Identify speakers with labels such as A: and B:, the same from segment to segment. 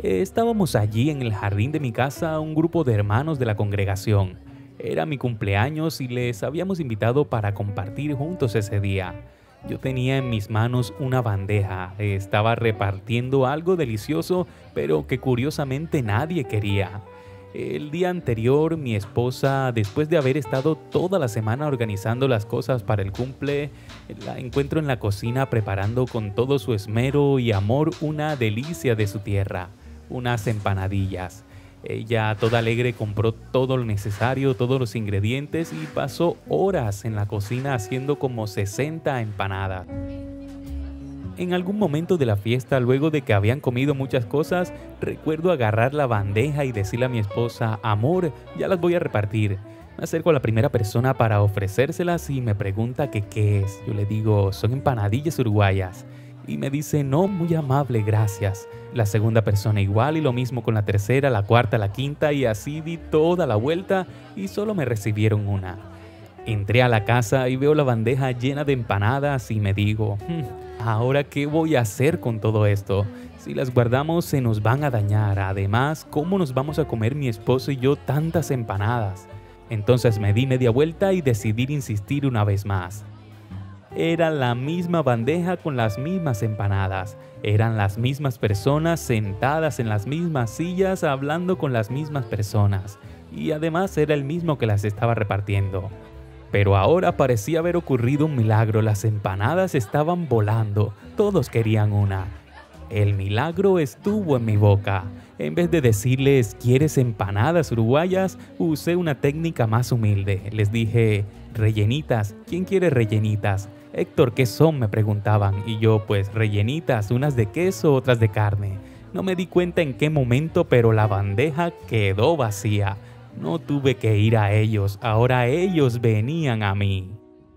A: Estábamos allí en el jardín de mi casa un grupo de hermanos de la congregación. Era mi cumpleaños y les habíamos invitado para compartir juntos ese día. Yo tenía en mis manos una bandeja, estaba repartiendo algo delicioso, pero que curiosamente nadie quería. El día anterior, mi esposa, después de haber estado toda la semana organizando las cosas para el cumple, la encuentro en la cocina preparando con todo su esmero y amor una delicia de su tierra, unas empanadillas. Ella, toda alegre, compró todo lo necesario, todos los ingredientes y pasó horas en la cocina haciendo como 60 empanadas. En algún momento de la fiesta, luego de que habían comido muchas cosas, recuerdo agarrar la bandeja y decirle a mi esposa: amor, ya las voy a repartir. Me acerco a la primera persona para ofrecérselas y me pregunta que qué es. Yo le digo: son empanadillas uruguayas. Y me dice: no, muy amable, gracias. La segunda persona igual y lo mismo con la tercera, la cuarta, la quinta, y así di toda la vuelta y solo me recibieron una. Entré a la casa y veo la bandeja llena de empanadas y me digo: ¿ahora qué voy a hacer con todo esto? Si las guardamos se nos van a dañar. Además, ¿cómo nos vamos a comer mi esposo y yo tantas empanadas? Entonces me di media vuelta y decidí insistir una vez más. Era la misma bandeja con las mismas empanadas. Eran las mismas personas sentadas en las mismas sillas hablando con las mismas personas. Y además era el mismo que las estaba repartiendo. Pero ahora parecía haber ocurrido un milagro. Las empanadas estaban volando. Todos querían una. El milagro estuvo en mi boca. En vez de decirles: ¿quieres empanadas uruguayas?, usé una técnica más humilde. Les dije: rellenitas. ¿Quién quiere rellenitas? Héctor, ¿qué son?, me preguntaban. Y yo: pues rellenitas, unas de queso, otras de carne. No me di cuenta en qué momento, pero la bandeja quedó vacía. No tuve que ir a ellos, ahora ellos venían a mí.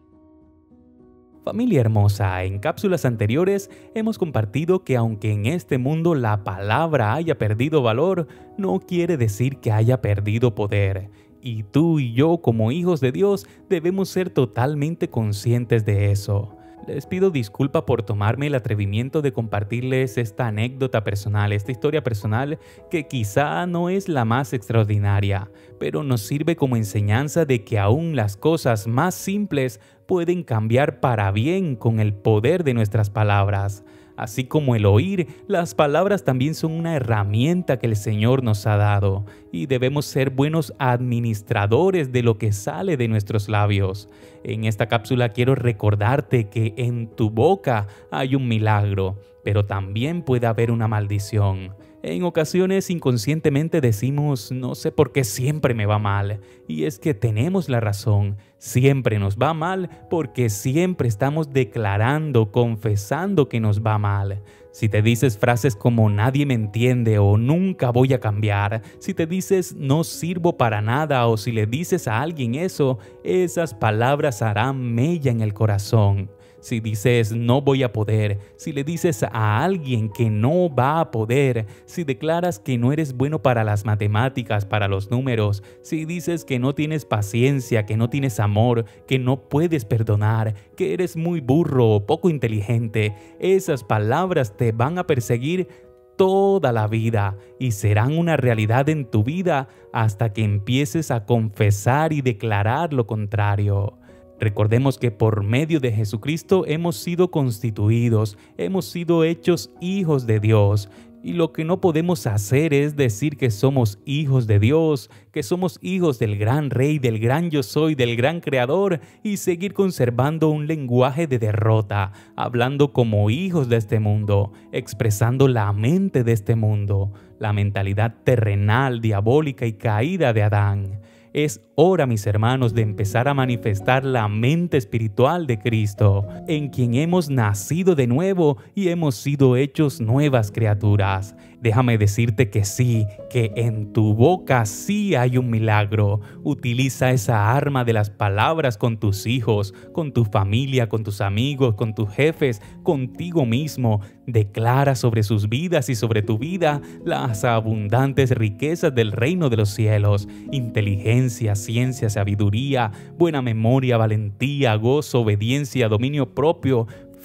A: Familia hermosa, en cápsulas anteriores hemos compartido que aunque en este mundo la palabra haya perdido valor, no quiere decir que haya perdido poder. Y tú y yo, como hijos de Dios, debemos ser totalmente conscientes de eso. Les pido disculpa por tomarme el atrevimiento de compartirles esta anécdota personal, esta historia personal que quizá no es la más extraordinaria, pero nos sirve como enseñanza de que aún las cosas más simples pueden cambiar para bien con el poder de nuestras palabras. Así como el oír, las palabras también son una herramienta que el Señor nos ha dado y debemos ser buenos administradores de lo que sale de nuestros labios. En esta cápsula quiero recordarte que en tu boca hay un milagro, pero también puede haber una maldición. En ocasiones inconscientemente decimos: no sé por qué siempre me va mal. Y es que tenemos la razón, siempre nos va mal porque siempre estamos declarando, confesando que nos va mal. Si te dices frases como nadie me entiende o nunca voy a cambiar, si te dices no sirvo para nada o si le dices a alguien eso, esas palabras harán mella en el corazón. Si dices no voy a poder, si le dices a alguien que no va a poder, si declaras que no eres bueno para las matemáticas, para los números, si dices que no tienes paciencia, que no tienes amor, que no puedes perdonar, que eres muy burro o poco inteligente, esas palabras te van a perseguir toda la vida y serán una realidad en tu vida hasta que empieces a confesar y declarar lo contrario. Recordemos que por medio de Jesucristo hemos sido constituidos, hemos sido hechos hijos de Dios. Y lo que no podemos hacer es decir que somos hijos de Dios, que somos hijos del gran Rey, del gran Yo Soy, del gran Creador, y seguir conservando un lenguaje de derrota, hablando como hijos de este mundo, expresando la mente de este mundo, la mentalidad terrenal, diabólica y caída de Adán. Es hora, mis hermanos, de empezar a manifestar la mente espiritual de Cristo, en quien hemos nacido de nuevo y hemos sido hechos nuevas criaturas. Déjame decirte que sí, que en tu boca sí hay un milagro. Utiliza esa arma de las palabras con tus hijos, con tu familia, con tus amigos, con tus jefes, contigo mismo. Declara sobre sus vidas y sobre tu vida las abundantes riquezas del reino de los cielos: inteligencia, ciencia, sabiduría, buena memoria, valentía, gozo, obediencia, dominio propio,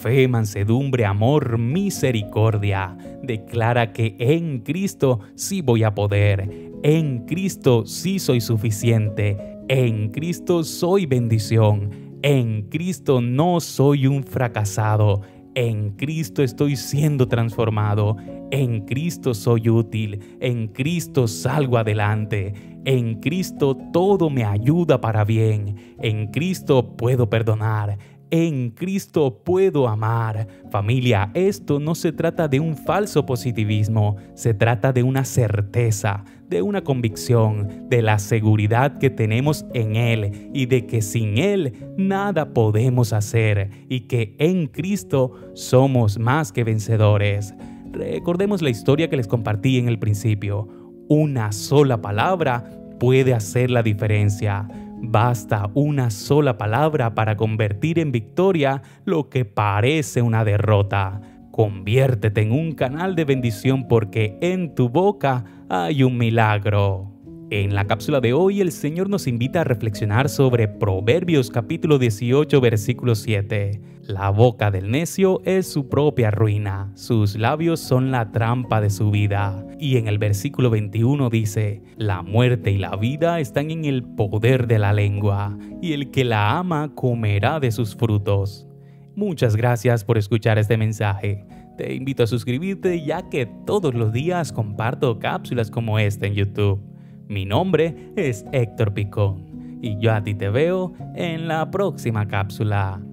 A: fe, mansedumbre, amor, misericordia. Declara que en Cristo sí voy a poder, en Cristo sí soy suficiente, en Cristo soy bendición, en Cristo no soy un fracasado, en Cristo estoy siendo transformado, en Cristo soy útil, en Cristo salgo adelante, en Cristo todo me ayuda para bien, en Cristo puedo perdonar, en Cristo puedo amar. Familia, esto no se trata de un falso positivismo, se trata de una certeza, de una convicción, de la seguridad que tenemos en Él y de que sin Él nada podemos hacer y que en Cristo somos más que vencedores. Recordemos la historia que les compartí en el principio. Una sola palabra puede hacer la diferencia. Basta una sola palabra para convertir en victoria lo que parece una derrota. Conviértete en un canal de bendición porque en tu boca hay un milagro. En la cápsula de hoy el Señor nos invita a reflexionar sobre Proverbios capítulo 18 versículo 7. La boca del necio es su propia ruina, sus labios son la trampa de su vida. Y en el versículo 21 dice, la muerte y la vida están en el poder de la lengua, y el que la ama comerá de sus frutos. Muchas gracias por escuchar este mensaje. Te invito a suscribirte ya que todos los días comparto cápsulas como esta en YouTube. Mi nombre es Héctor Picón y yo a ti te veo en la próxima cápsula.